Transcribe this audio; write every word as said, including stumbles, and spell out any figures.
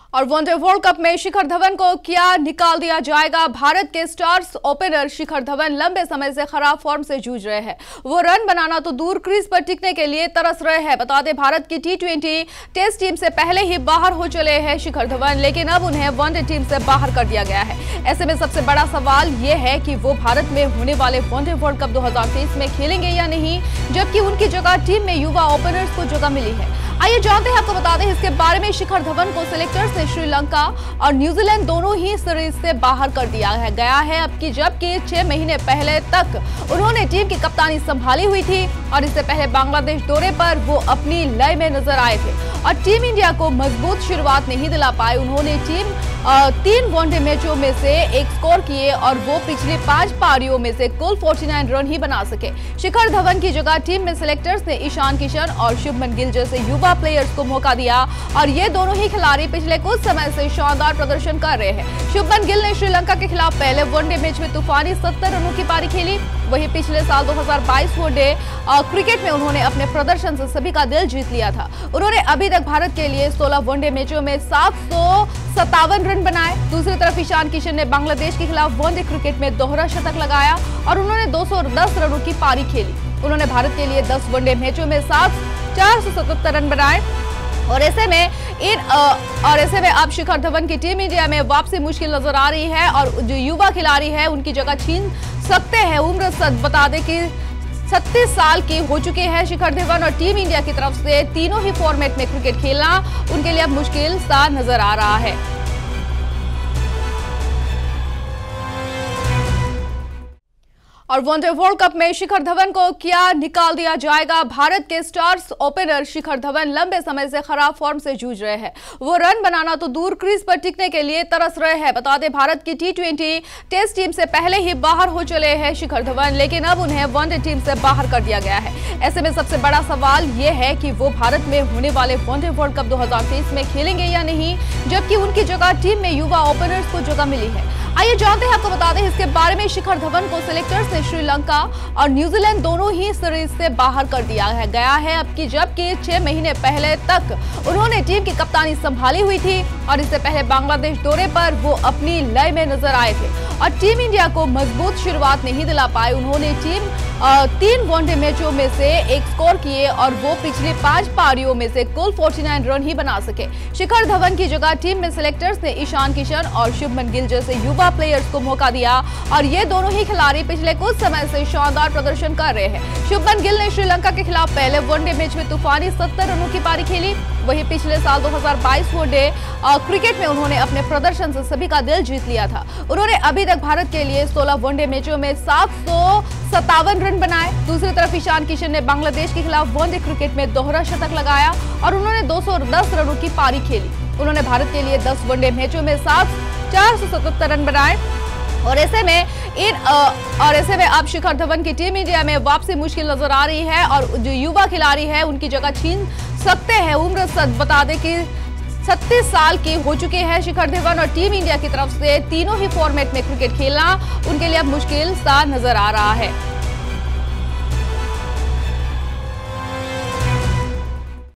और one day world cup में शिखर धवन को क्या निकाल दिया जाएगा। भारत के स्टार्स ओपनर शिखर धवन लंबे समय से खराब फॉर्म से जूझ रहे हैं। वो रन बनाना तो दूर, क्रीज पर टिकने के लिए तरस रहे हैं। बता दें, भारत की टी ट्वेंटी टेस्ट टीम से पहले ही बाहर हो चले हैं शिखर धवन, लेकिन अब उन्हें वनडे टीम से बाहर कर दिया गया है। ऐसे में सबसे बड़ा सवाल ये है कि वो भारत में होने वाले वनडे वर्ल्ड कप दो हजार तेईस में खेलेंगे या नहीं, जबकि उनकी जगह टीम में युवा ओपनर्स को जगह मिली है। आइए जानते हैं, आपको बता दें इसके बारे में। शिखर धवन को सिलेक्टर्स ने श्रीलंका और न्यूजीलैंड दोनों ही सीरीज से बाहर कर दिया है गया है, अब की जबकि छह महीने पहले तक उन्होंने टीम की कप्तानी संभाली हुई थी और इससे पहले बांग्लादेश दौरे पर वो अपनी लय में नजर आए थे और टीम इंडिया को मजबूत शुरुआत नहीं दिला पाए। उन्होंने टीम तीन वनडे मैचों में से एक स्कोर किए और वो पिछली पांच पारियों में से कुल उनचास रन ही बना सके। शिखर धवन की जगह टीम में सिलेक्टर्स ने ईशान किशन और शुभमन गिल जैसे युवा प्लेयर्स को मौका दिया और ये दोनों ही खिलाड़ी पिछले कुछ समय से शानदार प्रदर्शन कर रहे हैं। शुभमन गिल ने श्रीलंका के खिलाफ पहले वनडे मैच में तूफानी सत्तर रनों की पारी खेली। वहीं पिछले साल दो हजार बाईस वनडे क्रिकेट में उन्होंने अपने प्रदर्शन से सभी का दिल जीत लिया था। उन्होंने अभी तक भारत के लिए सोलह वनडे मैचों में सात सौ सत्तावन रन बनाए। दूसरी तरफ ईशान किशन ने बांग्लादेश के खिलाफ वनडे क्रिकेट में दोहरा शतक लगाया और उन्होंने दो सौ दस रनों की पारी खेली। उन्होंने भारत के लिए दस वनडे मैचों में सात चार सौ सतहत्तर रन बनाए और ऐसे में इन और ऐसे में अब शिखर धवन की टीम इंडिया में वापसी मुश्किल नजर आ रही है और जो युवा खिलाड़ी है उनकी जगह छीन सकते हैं। उम्र सद बता दें कि छत्तीस साल की हो चुके हैं शिखर धवन और टीम इंडिया की तरफ से तीनों ही फॉर्मेट में क्रिकेट खेलना उनके लिए अब मुश्किल सा नजर आ रहा है। और वनडे वर्ल्ड कप में शिखर धवन को क्या निकाल दिया जाएगा। भारत के स्टार्स ओपनर शिखर धवन लंबे समय से खराब फॉर्म से जूझ रहे हैं। वो रन बनाना तो दूर, क्रीज पर टिकने के लिए तरस रहे हैं। बता दें, भारत की टी ट्वेंटी टेस्ट टीम से पहले ही बाहर हो चले हैं शिखर धवन, लेकिन अब उन्हें वनडे टीम से बाहर कर दिया गया है। ऐसे में सबसे बड़ा सवाल ये है कि वो भारत में होने वाले वनडे वर्ल्ड कप दो हजार तेईस में खेलेंगे या नहीं, जबकि उनकी जगह टीम में युवा ओपनर्स को जगह मिली है। आइए जानते हैं, आपको बता दें इसके बारे में। शिखर धवन को सिलेक्टर्स ने श्रीलंका और न्यूजीलैंड दोनों ही सीरीज से बाहर कर दिया है गया है, अब की जबकि छह महीने पहले तक उन्होंने टीम की कप्तानी संभाली हुई थी और इससे पहले बांग्लादेश दौरे पर वो अपनी लय में नजर आए थे और टीम इंडिया को मजबूत शुरुआत नहीं दिला पाए। उन्होंने टीम तीन वनडे मैचों में से एक स्कोर किए और वो पिछली पांच पारियों में से कुल उनचास रन ही बना सके। शिखर धवन की जगह टीम में सिलेक्टर्स ने ईशान किशन और शुभमन गिल जैसे युवा प्लेयर्स को मौका दिया और ये दोनों ही खिलाड़ी पिछले कुछ समय से शानदार प्रदर्शन कर रहे हैं। शुभमन गिल ने श्रीलंका के खिलाफ पहले वनडे मैच में तूफानी सत्तर रनों की पारी खेली। वहीं पिछले साल दो हजार बाईस वनडे क्रिकेट में उन्होंने अपने प्रदर्शन से सभी का दिल जीत लिया था। उन्होंने अभी तक भारत के लिए सोलह वनडे मैचों में सात सौ सत्तावन रन बनाए। दूसरी तरफ ईशान किशन ने बांग्लादेश के खिलाफ वनडे क्रिकेट में दोहरा शतक लगाया और उन्होंने दो सौ दस रनों की पारी खेली। उन्होंने भारत के लिए दस वनडे मैचों में सात चार सौ सतहत्तर रन बनाए और ऐसे में इन और ऐसे में अब शिखर धवन की टीम इंडिया में वापसी मुश्किल नजर आ रही है और जो युवा खिलाड़ी है उनकी जगह छीन सकते हैं। उम्र सद बता दें कि छत्तीस साल की हो चुके हैं शिखर धवन और टीम इंडिया की तरफ से तीनों ही फॉर्मेट में क्रिकेट खेलना उनके लिए अब मुश्किल सा नजर आ रहा है।